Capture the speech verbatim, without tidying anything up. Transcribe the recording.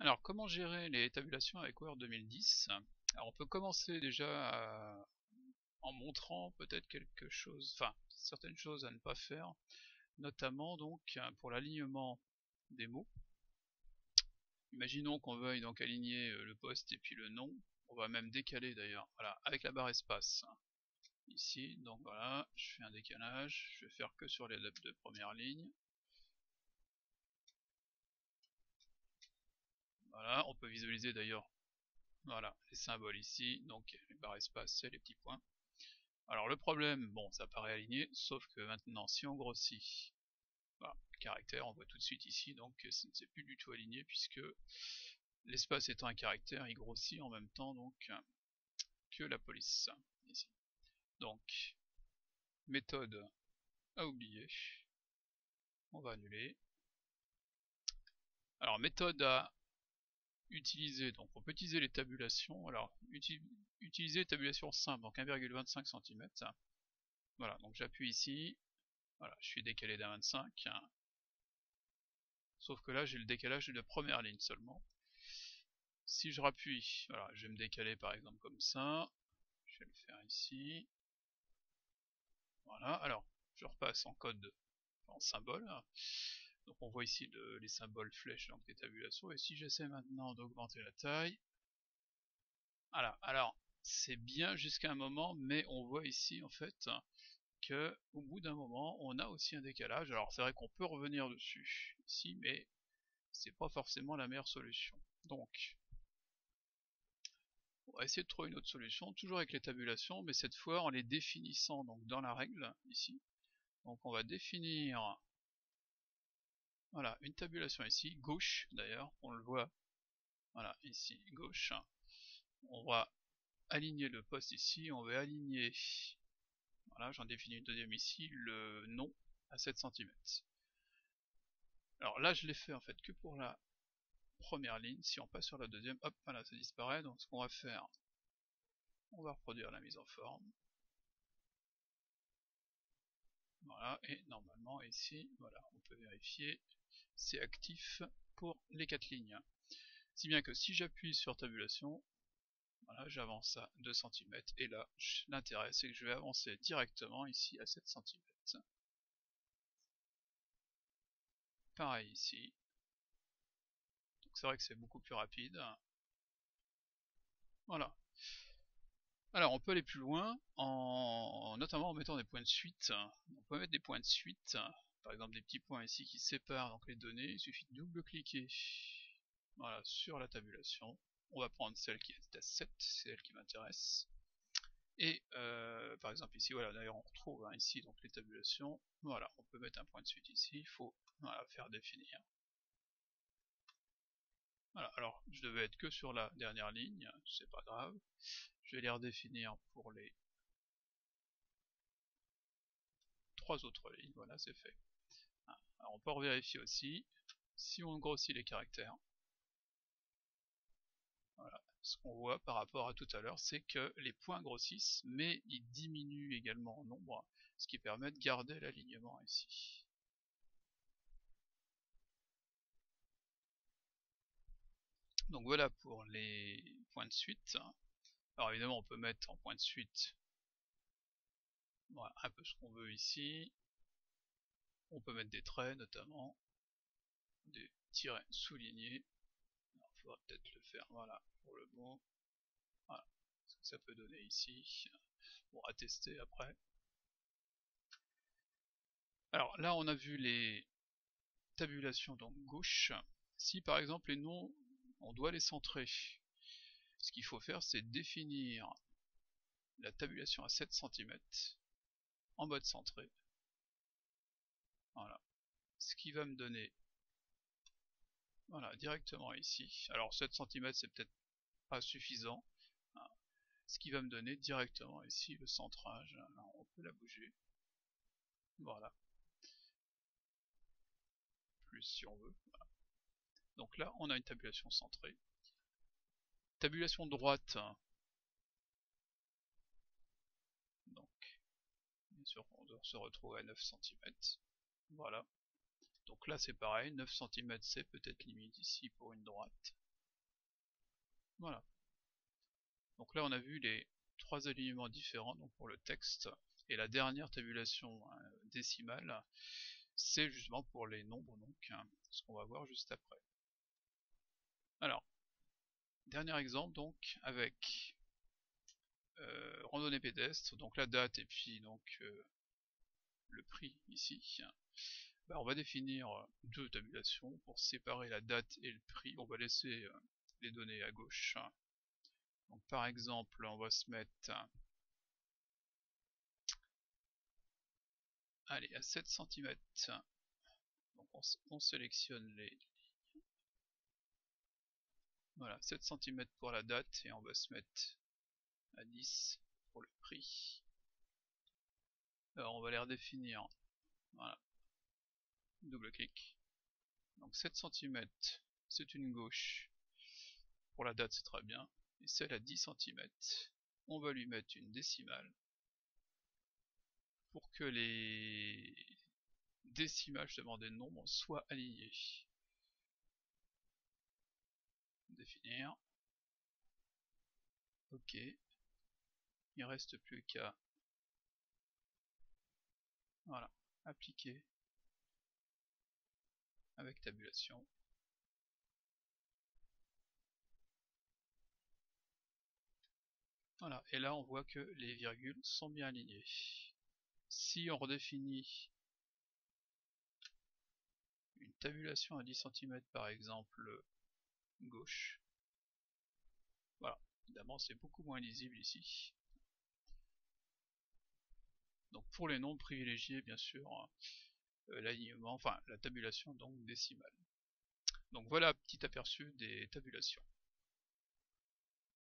Alors, comment gérer les tabulations avec Word deux mille dix? Alors, on peut commencer déjà à- en montrant peut-être quelque chose, enfin, certaines choses à ne pas faire, notamment donc pour l'alignement des mots. Imaginons qu'on veuille donc aligner euh, le poste et puis le nom, on va même décaler d'ailleurs, voilà, avec la barre espace. Ici, donc voilà, je fais un décalage, je vais faire que sur les deux premières lignes. Voilà, on peut visualiser d'ailleurs, voilà, les symboles ici, donc les barres espace, c'est les petits points. Alors le problème, bon, ça paraît aligné, sauf que maintenant, si on grossit, voilà, le caractère, on voit tout de suite ici, donc c'est plus du tout aligné, puisque l'espace étant un caractère, il grossit en même temps donc que la police, ici. Donc, méthode à oublier, on va annuler. Alors, méthode à utiliser, donc on peut utiliser les tabulations, alors uti utiliser les tabulations simples, donc un virgule vingt-cinq centimètres. Voilà, donc j'appuie ici, voilà, je suis décalé d'un vingt-cinq, sauf que là j'ai le décalage de la première ligne seulement. Si je rappuie, voilà, je vais me décaler par exemple comme ça, je vais le faire ici, voilà, alors je repasse en code, en symbole, donc on voit ici le, les symboles flèches donc des tabulations, et si j'essaie maintenant d'augmenter la taille, voilà, alors c'est bien jusqu'à un moment, mais on voit ici en fait que au bout d'un moment on a aussi un décalage. Alors c'est vrai qu'on peut revenir dessus ici, mais c'est pas forcément la meilleure solution. Donc on va essayer de trouver une autre solution, toujours avec les tabulations, mais cette fois en les définissant donc dans la règle ici. Donc on va définir, voilà, une tabulation ici, gauche d'ailleurs, on le voit, voilà, ici, gauche. On va aligner le poste ici, on va aligner, voilà, j'en définis une deuxième ici, le nom à sept centimètres. Alors là je l'ai fait en fait que pour la première ligne, si on passe sur la deuxième, hop, voilà, ça disparaît, donc ce qu'on va faire, on va reproduire la mise en forme. Voilà, et normalement ici, voilà, on peut vérifier, c'est actif pour les quatre lignes. Si bien que si j'appuie sur tabulation, voilà, j'avance à deux centimètres, et là, l'intérêt c'est que je vais avancer directement ici à sept centimètres. Pareil ici. Donc c'est vrai que c'est beaucoup plus rapide. Voilà. Alors on peut aller plus loin, en, notamment en mettant des points de suite. On peut mettre des points de suite, par exemple des petits points ici qui séparent donc les données. Il suffit de double-cliquer, voilà, sur la tabulation. On va prendre celle qui est à sept, c'est elle qui m'intéresse. Et euh, par exemple ici, voilà, d'ailleurs on retrouve hein, ici donc les tabulations. Voilà, on peut mettre un point de suite ici. Il faut, voilà, faire définir. Voilà, alors je devais être que sur la dernière ligne, c'est pas grave. Je vais les redéfinir pour les trois autres lignes, voilà, c'est fait. Alors on peut vérifier aussi, si on grossit les caractères, voilà, ce qu'on voit par rapport à tout à l'heure, c'est que les points grossissent, mais ils diminuent également en nombre, ce qui permet de garder l'alignement ici. Donc voilà pour les points de suite. Alors évidemment on peut mettre en point de suite, voilà, un peu ce qu'on veut ici. On peut mettre des traits notamment, des tirets soulignés. Il faudra peut-être le faire, voilà, pour le bon. Voilà, ce que ça peut donner ici. Bon, à tester après. Alors là on a vu les tabulations donc gauche. Si par exemple les noms, on doit les centrer, ce qu'il faut faire c'est définir la tabulation à sept centimètres en mode centré. Voilà. Ce qui va me donner, voilà, directement ici. Alors sept centimètres c'est peut-être pas suffisant. Hein. Ce qui va me donner directement ici le centrage. Alors on peut la bouger. Voilà. Plus si on veut. Voilà. Donc là on a une tabulation centrée. Tabulation droite. Donc bien sûr on doit se retrouver à neuf centimètres. Voilà. Donc là c'est pareil, neuf centimètres c'est peut-être limite ici pour une droite. Voilà. Donc là on a vu les trois alignements différents donc pour le texte, et la dernière tabulation euh, décimale, c'est justement pour les nombres, donc hein, ce qu'on va voir juste après. Alors, dernier exemple donc avec euh, randonnée pédestre, donc la date et puis donc euh, le prix ici. Bah, on va définir deux tabulations pour séparer la date et le prix. On va laisser euh, les données à gauche. Donc par exemple, on va se mettre allez, à sept centimètres. Donc on, on sélectionne les voilà, sept centimètres pour la date et on va se mettre à dix pour le prix. Alors on va les redéfinir. Voilà. Double clic. Donc sept centimètres, c'est une gauche. Pour la date, c'est très bien. Et celle à dix centimètres, on va lui mettre une décimale pour que les décimales justement des nombres soient alignées. Définir. Ok. Il ne reste plus qu'à voilà, appliquer avec tabulation. Voilà, et là on voit que les virgules sont bien alignées. Si on redéfinit une tabulation à dix centimètres par exemple gauche, voilà, évidemment c'est beaucoup moins lisible ici. Donc pour les nombres privilégiés, bien sûr, euh, l'alignement, enfin la tabulation donc décimale. Donc voilà, petit aperçu des tabulations.